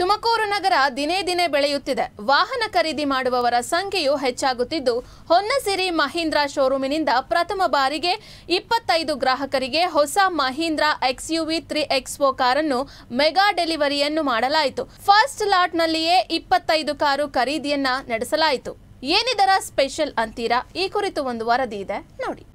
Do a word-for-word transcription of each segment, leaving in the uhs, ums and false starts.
ತುಮಕೂರು ನಗರ ದಿನೇ ದಿನೇ ಬೆಳೆಯುತ್ತಿದೆ. ವಾಹನ ಖರೀದಿ ಮಾಡುವವರ ಸಂಖ್ಯೆಯು ಹೆಚ್ಚಾಗುತ್ತಿದ್ದು, ಹೊನ್ನಸಿರಿ ಮಹೀಂದ್ರಾ ಶೋರೂಮಿನಿಂದ ಪ್ರಥಮ ಬಾರಿಗೆ ಇಪ್ಪತ್ತೈದು ಗ್ರಾಹಕರಿಗೆ ಹೊಸ ಮಹೀಂದ್ರಾ ಎಕ್ಸ್ಯುವಿ ತ್ರೀ ಎಕ್ಸ್ಒ ಕಾರನ್ನು ಮೆಗಾ ಡೆಲಿವರಿಯನ್ನು ಮಾಡಲಾಯಿತು. ಫಸ್ಟ್ ಲಾಟ್ನಲ್ಲಿಯೇ ಇಪ್ಪತ್ತೈದು ಕಾರು ಖರೀದಿಯನ್ನ ನಡೆಸಲಾಯಿತು. ಏನಿದರ ಸ್ಪೆಷಲ್ ಅಂತೀರಾ? ಈ ಕುರಿತು ಒಂದು ವರದಿ ಇದೆ ನೋಡಿ.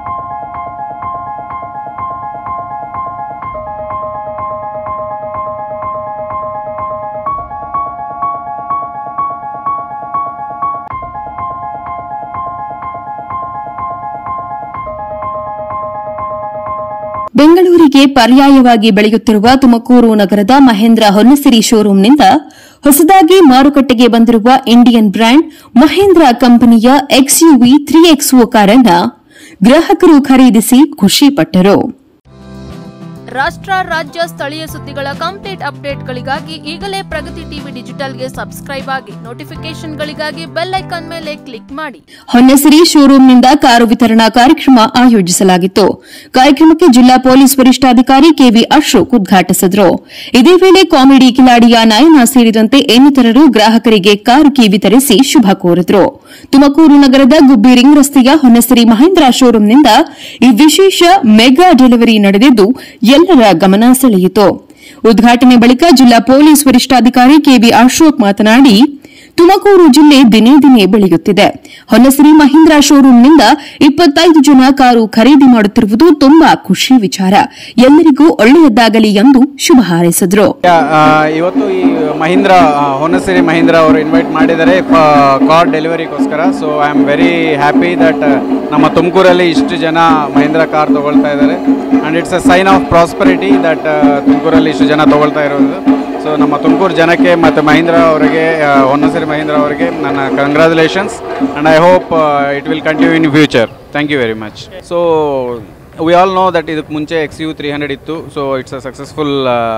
ಬೆಂಗಳೂರಿಗೆ ಪರ್ಯಾಯವಾಗಿ ಬೆಳೆಯುತ್ತಿರುವ ತುಮಕೂರು ನಗರದ ಮಹೇಂದ್ರ ಹೊನ್ನಸಿರಿ ಶೋರೂಂನಿಂದ ಹೊಸದಾಗಿ ಮಾರುಕಟ್ಟೆಗೆ ಬಂದಿರುವ ಇಂಡಿಯನ್ ಬ್ರ್ಯಾಂಡ್ ಮಹೇಂದ್ರ ಕಂಪನಿಯ ಎಕ್ಸ್ಯುವಿ ತ್ರೀ ಎಕ್ಸ್ಒ ಕಾರನ್ನು ಗ್ರಾಹಕರು ಖರೀದಿಸಿ ಖುಷಿಪಟ್ಟರು. ರಾಷ್ಟ್ರ, ರಾಜ್ಯ, ಸ್ಥಳೀಯ ಸುದ್ದಿಗಳ ಕಂಪ್ಲೀಟ್ ಅಪ್ಡೇಟ್ಗಳಿಗಾಗಿ ಈಗಲೇ ಪ್ರಗತಿ ಟಿವಿ ಡಿಜಿಟಲ್ಗೆ ಸಬ್ಸ್ಕ್ರೈಬ್ ಆಗಿ, ನೋಟಿಫಿಕೇಶನ್ಗಳಿಗಾಗಿ ಬೆಲ್ ಐಕಾನ್ ಮೇಲೆ ಕ್ಲಿಕ್ ಮಾಡಿ. ಹೊನ್ನಸಿರಿ ಶೋರೂಂನಿಂದ ಕಾರು ವಿತರಣಾ ಕಾರ್ಯಕ್ರಮ ಆಯೋಜಿಸಲಾಗಿತ್ತು. ಕಾರ್ಯಕ್ರಮಕ್ಕೆ ಜಿಲ್ಲಾ ಪೊಲೀಸ್ ವರಿಷ್ಠಾಧಿಕಾರಿ ಕೆವಿ ಅಶೋಕ್ ಉದ್ಘಾಟಿಸಿದರು. ಇದೇ ವೇಳೆ ಕಾಮಿಡಿ ಕಿಲಾಡಿಯ ನಯನ ಸೇರಿದಂತೆ ಇನ್ನಿತರರು ಗ್ರಾಹಕರಿಗೆ ಕಾರು ಕೀ ವಿತರಿಸಿ ಶುಭ ಕೋರಿದರು. ತುಮಕೂರು ನಗರದ ಗುಬ್ಬಿ ರಿಂಗ್ ರಸ್ತೆಯ ಹೊನ್ನಸಿರಿ ಮಹೇಂದ್ರಾ ಶೋರೂಂನಿಂದ ಈ ವಿಶೇಷ ಮೆಗಾ ಡೆಲಿವರಿ ನಡೆದಿದ್ದು ಎಲ್ಲರ ಗಮನ ಸೆಳೆಯಿತು. ಉದ್ಘಾಟನೆ ಬಳಿಕ ಜಿಲ್ಲಾ ಪೊಲೀಸ್ ವರಿಷ್ಠಾಧಿಕಾರಿ ಕೆವಿ ಅಶೋಕ್ ಮಾತನಾಡಿ, ತುಮಕೂರು ಜಿಲ್ಲೆ ದಿನೇ ದಿನೇ ಬೆಳೆಯುತ್ತಿದೆ. ಹೊನ್ನಸಿರಿ ಮಹೀಂದ್ರಾ ಶೋರೂಂನಿಂದ ಇಪ್ಪತ್ತೈದು ಜನ ಕಾರು ಖರೀದಿ ಮಾಡುತ್ತಿರುವುದು ತುಂಬಾ ಖುಷಿ ವಿಚಾರ. ಎಲ್ಲರಿಗೂ ಒಳ್ಳೆಯದಾಗಲಿ ಎಂದು ಶುಭ ಹಾರೈಸಿದರು. ಇವತ್ತು ಈ ಮಹೀಂದ್ರಾ ಹೊನ್ನಸಿರಿ ಮಹೀಂದ್ರಾ ಅವರು ಇನ್ವೈಟ್ ಮಾಡಿದ್ದಾರೆ ಕಾರ್ ಡೆಲಿವರಿಗೋಸ್ಕರ. So I am very happy that ನಮ್ಮ ತುಮಕೂರಲ್ಲಿ ಇಷ್ಟು ಜನ ಮಹೀಂದ್ರಾ ಕಾರ್ ತಗೊಳ್ತಾ ಇದ್ದಾರೆ. And it's a sign of prosperity that ತುಮಕೂರಲ್ಲಿ ಇಷ್ಟು ಜನ ತಗೊಳ್ತಾ ಇರೋದು. ಸೊ ನಮ್ಮ ತುಮಕೂರು ಜನಕ್ಕೆ ಮತ್ತು ಮಹೀಂದ್ರಾ ಅವರಿಗೆ, ಹೊನ್ನಸಿರಿ ಮಹೀಂದ್ರಾ ಅವರಿಗೆ ನನ್ನ congratulations and I hope it will continue in future. Thank you very much. So we all know that ಇದಕ್ಕೆ ಮುಂಚೆ ಎಕ್ಸ್ ಯು ತ್ರೀ ಹಂಡ್ರೆಡ್ ಇತ್ತು. So it's a successful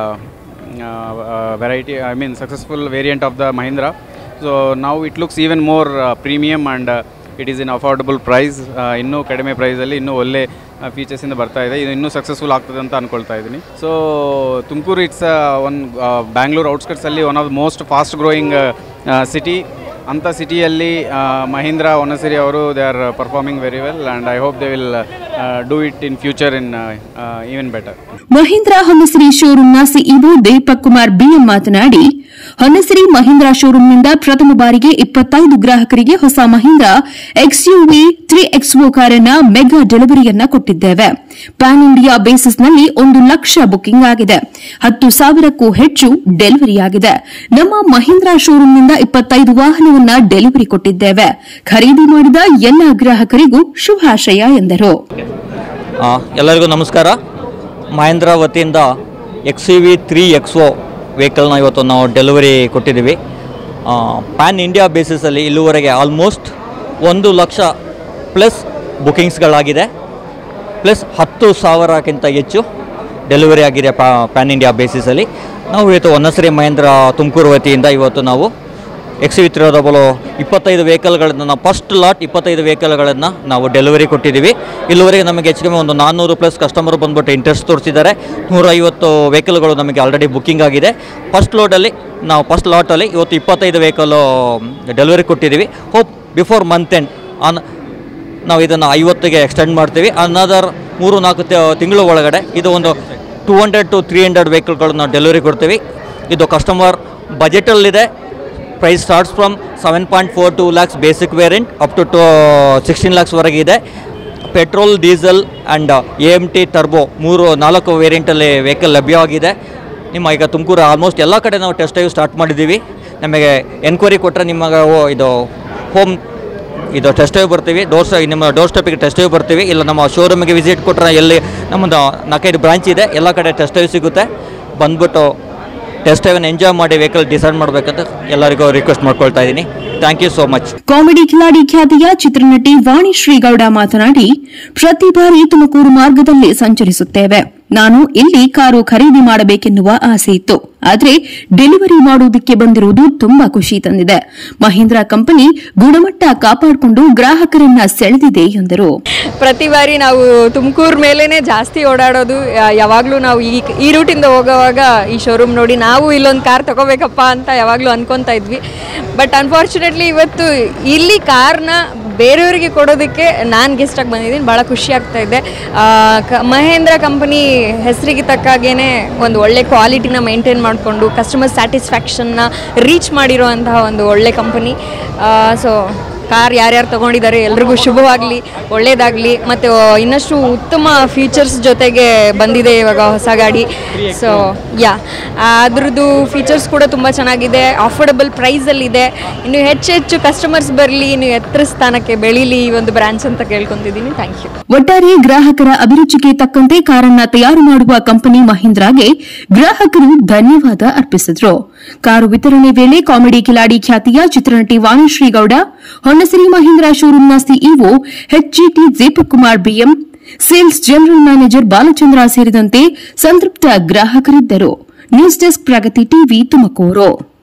variety, I mean successful variant of the Mahindra. So ನಾವು it looks even more premium and it is in affordable price. ಇನ್ನೂ ಕಡಿಮೆ ಪ್ರೈಸಲ್ಲಿ ಇನ್ನೂ ಒಳ್ಳೆ ಫೀಚರ್ಸಿಂದ ಬರ್ತಾ ಇದೆ. ಇದು ಇನ್ನೂ ಸಕ್ಸಸ್ಫುಲ್ ಆಗ್ತದೆ ಅಂತ ಅಂದ್ಕೊಳ್ತಾ ಇದ್ದೀನಿ. So Tumakuru it's one Bangalore ಔಟ್ಸ್ಕಟ್ಸಲ್ಲಿ one of the most fast growing city. ಅಂಥ ಸಿಟಿಯಲ್ಲಿ ಮಹೀಂದ್ರಾ ಹೊನ್ನಸಿರಿ ಅವರು they are performing very well and I hope they will do it in future in even better. Mahindra Honnasiri ಶೋರೂಂನ ಸಿಇಒ ದೀಪಕ್ ಕುಮಾರ್ ಬಿಎಂ ಮಾತನಾಡಿ, ಹೊನ್ನಸಿರಿ ಮಹೀಂದ್ರಾ ಶೋರೂಂನಿಂದ ಪ್ರಥಮ ಬಾರಿಗೆ ಇಪ್ಪತ್ತೈದು ಗ್ರಾಹಕರಿಗೆ ಹೊಸ ಮಹೀಂದ್ರಾ ಎಕ್ಸ್ಯುವಿ ತ್ರೀ ಎಕ್ಸ್ಒ ಕಾರನ್ನ ಮೆಗಾ ಡೆಲಿವರಿಯನ್ನ ಕೊಟ್ಟಿದ್ದೇವೆ. ಪ್ಯಾನ್ ಇಂಡಿಯಾ ಬೇಸಿಸ್ನಲ್ಲಿ ಒಂದು ಲಕ್ಷ ಬುಕಿಂಗ್ ಆಗಿದೆ. ಹತ್ತು ಸಾವಿರಕ್ಕೂ ಹೆಚ್ಚು ಡೆಲಿವರಿಯಾಗಿದೆ. ನಮ್ಮ ಮಹೀಂದ್ರಾ ಶೋರೂಂನಿಂದ ಇಪ್ಪತ್ತೈದು ವಾಹನವನ್ನ ಡೆಲಿವರಿ ಕೊಟ್ಟಿದ್ದೇವೆ. ಖರೀದಿ ಮಾಡಿದ ಎಲ್ಲ ಗ್ರಾಹಕರಿಗೂ ಶುಭಾಶಯ ಎಂದರು. ಎಲ್ಲರಿಗೂ ನಮಸ್ಕಾರ. ಮಹೀಂದ್ರಾ ವತಿಯಿಂದ ಎಕ್ಸ್ಯುವಿ ತ್ರೀ ಎಕ್ಸ್ಒ ವೆಹಿಕಲ್ನ ಇವತ್ತು ನಾವು ಡೆಲಿವರಿ ಕೊಟ್ಟಿದ್ದೀವಿ. ಪ್ಯಾನ್ ಇಂಡಿಯಾ ಬೇಸಿಸಲ್ಲಿ ಇಲ್ಲಿವರೆಗೆ ಆಲ್ಮೋಸ್ಟ್ ಒಂದು ಲಕ್ಷ ಪ್ಲಸ್ ಬುಕಿಂಗ್ಸ್ಗಳಾಗಿದೆ. ಪ್ಲಸ್ ಹತ್ತು ಸಾವಿರಕ್ಕಿಂತ ಹೆಚ್ಚು ಡೆಲಿವರಿ ಆಗಿದೆ ಪ್ಯಾನ್ ಇಂಡಿಯಾ ಬೇಸಿಸಲ್ಲಿ. ನಾವು ಇವತ್ತು ಹೊನ್ನಸಿರಿ ಮಹೀಂದ್ರಾ ತುಮಕೂರು ವತಿಯಿಂದ ಇವತ್ತು ನಾವು ಎಕ್ಸ್ಯುವಿ ತ್ರೀ ಡಬಲ್ ಇಪ್ಪತ್ತೈದು ವೆಹಿಕಲ್ಗಳನ್ನು ನಾವು ಫಸ್ಟ್ ಲಾಟ್ ಇಪ್ಪತ್ತೈದು ವೆಹಿಕಲ್ಗಳನ್ನು ನಾವು ಡೆಲಿವರಿ ಕೊಟ್ಟಿದ್ದೀವಿ. ಇಲ್ಲಿವರೆಗೆ ನಮಗೆ ಹೆಚ್ಚು ಕಮ್ಮಿ ಒಂದು ನಾನ್ನೂರು ಪ್ಲಸ್ ಕಸ್ಟಮರ್ ಬಂದುಬಿಟ್ಟು ಇಂಟ್ರೆಸ್ಟ್ ತೋರಿಸಿದ್ದಾರೆ. ನೂರೈವತ್ತು ವೆಹಿಕಲ್ಗಳು ನಮಗೆ ಆಲ್ರೆಡಿ ಬುಕ್ಕಿಂಗ್ ಆಗಿದೆ. ಫಸ್ಟ್ ಲೋಡಲ್ಲಿ ನಾವು ಫಸ್ಟ್ ಲಾಟಲ್ಲಿ ಇವತ್ತು ಇಪ್ಪತ್ತೈದು ವೆಹಿಕಲ್ಲು ಡೆಲಿವರಿ ಕೊಟ್ಟಿದ್ದೀವಿ. Hope before month end on ನಾವು ಇದನ್ನು ಐವತ್ತಿಗೆ ಎಕ್ಸ್ಟೆಂಡ್ ಮಾಡ್ತೀವಿ. ಅನದರ್ ಮೂರು ನಾಲ್ಕು ತಿಂಗಳು ಒಳಗಡೆ ಇದು ಒಂದು two hundred to three hundred ವೆಹಿಕಲ್ಗಳನ್ನ ಡೆಲಿವರಿ ಕೊಡ್ತೀವಿ. ಇದು ಕಸ್ಟಮರ್ ಬಜೆಟಲ್ಲಿದೆ. Price starts from seven point four two lakhs basic variant up to to sixteen ಲ್ಯಾಕ್ಸ್ವರೆಗೆ ಇದೆ. Petrol, diesel and A M T turbo ಮೂರು ನಾಲ್ಕು ವೇರಿಯಂಟಲ್ಲಿ ವೆಹಿಕಲ್ ಲಭ್ಯವಾಗಿದೆ. ನಿಮ್ಮ ಈಗ ತುಮಕೂರು ಆಲ್ಮೋಸ್ಟ್ ಎಲ್ಲ ಕಡೆ ನಾವು ಟೆಸ್ಟ್ ಡ್ರೈವ್ ಸ್ಟಾರ್ಟ್ ಮಾಡಿದ್ದೀವಿ. ನಮಗೆ ಎನ್ಕ್ವೈರಿ ಕೊಟ್ಟರೆ ನಿಮಗೆ ಇದು ಹೋಮ್ ಇದು ಟೆಸ್ಟ್ ಡ್ರೈವ್ ಬರ್ತೀವಿ. ಡೋರ್ ನಿಮ್ಮ ಡೋರ್ ಸ್ಟೆಪ್ಪಿಗೆ ಟೆಸ್ಟ್ ಡ್ರೈವ್ ಬರ್ತೀವಿ. ಇಲ್ಲ ನಮ್ಮ ಶೋರೂಮಿಗೆ ವಿಸಿಟ್ ಕೊಟ್ಟರೆ ಎಲ್ಲಿ ನಮ್ಮದು ನಾಲ್ಕೈದು ಬ್ರಾಂಚ್ ಇದೆ, ಎಲ್ಲ ಕಡೆ ಟೆಸ್ಟ್ ಡ್ರೈವ್ ಸಿಗುತ್ತೆ. ಬಂದ್ಬಿಟ್ಟು ಟೆಸ್ಟ್ ಡ್ರೈವ್ ಎಂಜಾಯ್ ಮಾಡಿ ವೆಹಿಕಲ್ ಡಿಸೈಡ್ ಮಾಡಬೇಕಂತ ಎಲ್ಲರಿಗೂ ರಿಕ್ವೆಸ್ಟ್ ಮಾಡ್ಕೊಳ್ತಾ ಇದ್ದೀನಿ. Thank you so much. Comedy ಕಿಲಾಡಿ ಖ್ಯಾತಿಯ ಚಿತ್ರನಟಿ ವಾಣಿ ಶ್ರೀಗೌಡ ಮಾತನಾಡಿ, ಪ್ರತಿ ಬಾರಿ ತುಮಕೂರು ಮಾರ್ಗದಲ್ಲಿ ಸಂಚರಿಸುತ್ತೇವೆ. ನಾನು ಇಲ್ಲಿ ಕಾರು ಖರೀದಿ ಮಾಡಬೇಕೆನ್ನುವ ಆಸೆ ಇತ್ತು. ಆದರೆ ಡೆಲಿವರಿ ಮಾಡುವುದಕ್ಕೆ ಬಂದಿರುವುದು ತುಂಬಾ ಖುಷಿ ತಂದಿದೆ. ಮಹೀಂದ್ರಾ ಕಂಪನಿ ಗುಣಮಟ್ಟ ಕಾಪಾಡಿಕೊಂಡು ಗ್ರಾಹಕರನ್ನ ಸೆಳೆದಿದೆ ಎಂದರು. ಪ್ರತಿ ಬಾರಿ ನಾವು ತುಮಕೂರು ಮೇಲೇನೆ ಜಾಸ್ತಿ ಓಡಾಡೋದು. ಯಾವಾಗಲೂ ನಾವು ಈ ಈ ರೂಟಿಂದ ಹೋಗೋವಾಗ ಈ ಶೋರೂಮ್ ನೋಡಿ ನಾವು ಇಲ್ಲೊಂದು ಕಾರ್ ತಗೋಬೇಕಪ್ಪ ಅಂತ ಯಾವಾಗಲೂ ಅನ್ಕೊತಾ ಇದ್ವಿ. ಬಟ್ ಅನ್ಫಾರ್ಚುನೇಟ್ಲಿ ಇವತ್ತು ಇಲ್ಲಿ ಕಾರ್ನ ಬೇರೆಯವರಿಗೆ ಕೊಡೋದಕ್ಕೆ ನಾನು ಗೆಸ್ಟಾಗಿ ಬಂದಿದ್ದೀನಿ. ಭಾಳ ಖುಷಿ ಆಗ್ತಾ ಇದೆ. ಮಹೇಂದ್ರ ಕಂಪನಿ ಹೆಸರಿಗೆ ತಕ್ಕಾಗೇ ಒಂದು ಒಳ್ಳೆ ಕ್ವಾಲಿಟಿನ ಮೇಂಟೈನ್ ಮಾಡಿಕೊಂಡು ಕಸ್ಟಮರ್ ಸ್ಯಾಟಿಸ್ಫ್ಯಾಕ್ಷನ್ನ ರೀಚ್ ಮಾಡಿರೋಂತಹ ಒಂದು ಒಳ್ಳೆ ಕಂಪನಿ. ಸೊ ಕಾರ್ ಯಾರ್ಯಾರು ತೊಗೊಂಡಿದ್ದಾರೆ ಎಲ್ರಿಗೂ ಶುಭವಾಗಲಿ, ಒಳ್ಳೆಯದಾಗಲಿ. ಮತ್ತು ಇನ್ನಷ್ಟು ಉತ್ತಮ ಫೀಚರ್ಸ್ ಜೊತೆಗೆ ಬಂದಿದೆ ಇವಾಗ ಹೊಸ ಗಾಡಿ. ಸೊ ಯಾ ಅದ್ರದ್ದು ಫೀಚರ್ಸ್ ಕೂಡ ತುಂಬ ಚೆನ್ನಾಗಿದೆ, ಅಫೋರ್ಡಬಲ್ ಪ್ರೈಸಲ್ಲಿದೆ. ಇನ್ನು ಹೆಚ್ಚು ಹೆಚ್ಚು ಕಸ್ಟಮರ್ಸ್ ಬರಲಿ, ಇನ್ನು ಎತ್ತರ ಸ್ಥಾನಕ್ಕೆ ಬೆಳೀಲಿ ಈ ಒಂದು ಬ್ರಾಂಚ್ ಅಂತ ಕೇಳ್ಕೊತಿದ್ದೀನಿ. Thank you. ಒಟ್ಟಾರೆ ಗ್ರಾಹಕರ ಅಭಿರುಚಿಗೆ ತಕ್ಕಂತೆ ಕಾರನ್ನ ತಯಾರು ಮಾಡುವ ಕಂಪನಿ ಮಹೀಂದ್ರಾಗೆ ಗ್ರಾಹಕರು ಧನ್ಯವಾದ ಅರ್ಪಿಸಿದ್ರು. ಕಾರು ವಿತರಣೆ ವೇಳೆ ಕಾಮಿಡಿ ಕಿಲಾಡಿ ಖ್ಯಾತಿಯ ಚಿತ್ರನಟಿ ವಾಣಿಶ್ರೀ ಗೌಡ, ಹೊನ್ನಸಿರಿ ಮಹೀಂದ್ರಾ ಶೋರೂಂನ CEO HGT Deepak Kumar BM, sales general manager Balachandra ಸೇರಿದಂತೆ ಸಂತೃಪ್ತ ಗ್ರಾಹಕರಿದ್ದರು. News desk Pragati TV Tumakuru.